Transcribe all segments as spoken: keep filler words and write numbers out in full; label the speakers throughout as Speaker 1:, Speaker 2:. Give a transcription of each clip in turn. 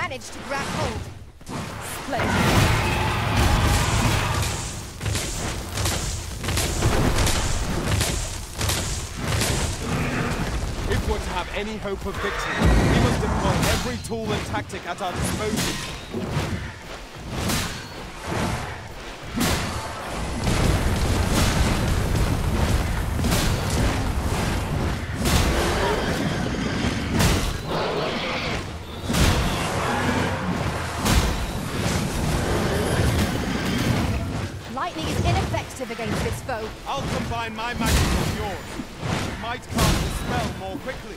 Speaker 1: managed to grab hold.
Speaker 2: Splendid.
Speaker 3: If we're to have any hope of victory, we must employ every tool and tactic at our disposal.
Speaker 1: Lightning is ineffective against this foe.
Speaker 3: I'll combine my magic with yours. It might cast the spell more quickly.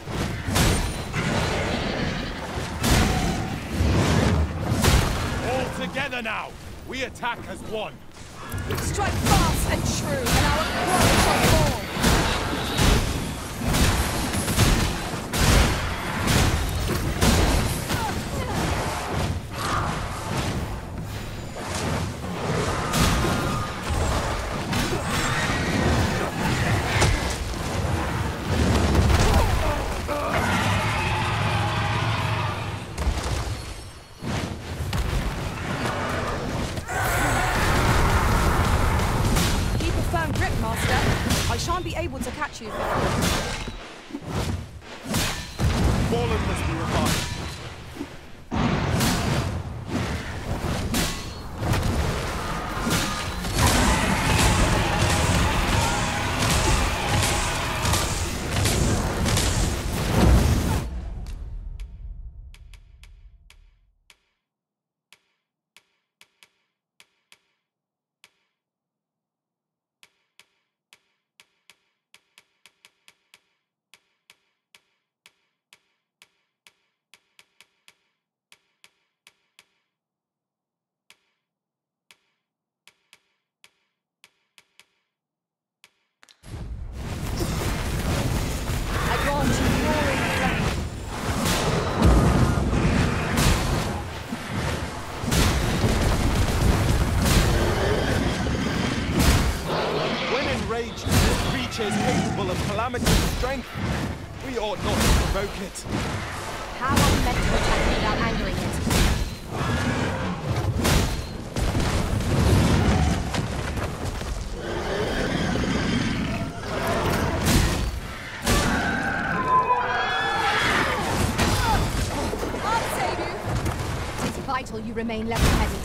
Speaker 3: All together now! We attack as one.
Speaker 2: Strike fast and true, and our crown shall fall. I shan't be able to catch you.
Speaker 3: Fallen must be revived. Is capable of calamitous strength. We ought not to provoke it.
Speaker 1: How are we meant to attack it without angering it? I'll save you. It is vital you remain level-headed.